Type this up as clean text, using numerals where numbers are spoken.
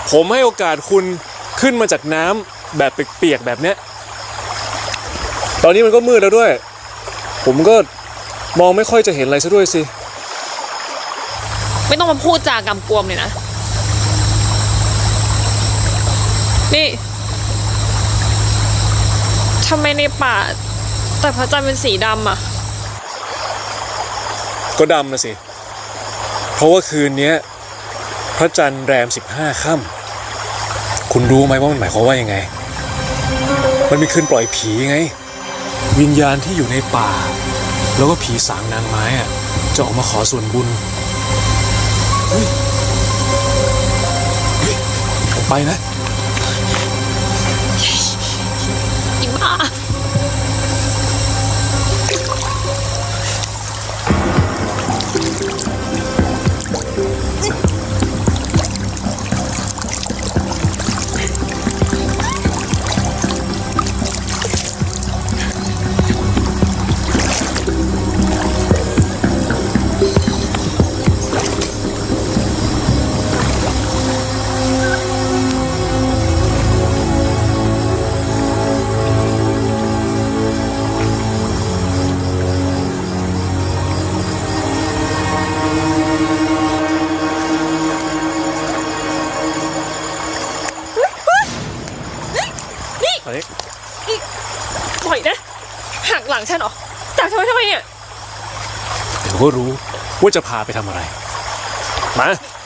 ผมให้โอกาสคุณขึ้นมาจากน้ำแบบเปียกๆแบบเนี้ยตอนนี้มันก็มืดแล้วด้วยผมก็มองไม่ค่อยจะเห็นอะไรซะด้วยสิไม่ต้องมาพูดจากำกวมเลยนะนี่ทำไมในป่าแต่พระจันทร์เป็นสีดำอ่ะก็ดำนะสิเพราะว่าคืนนี้พระจันทร์แรม15 ค่ำคุณรู้ไหมว่ามันหมายความว่ายังไงมันมีคืนปล่อยผีไงวิญญาณที่อยู่ในป่าแล้วก็ผีสางนางไม้อะจะออกมาขอส่วนบุญเฮ้ยออกไปนะอีบ้าปล่อยนะหักหลังฉันเหรอจับทำไมเนี่ยเดี๋ยวก็รู้ว่าจะพาไปทำอะไรมา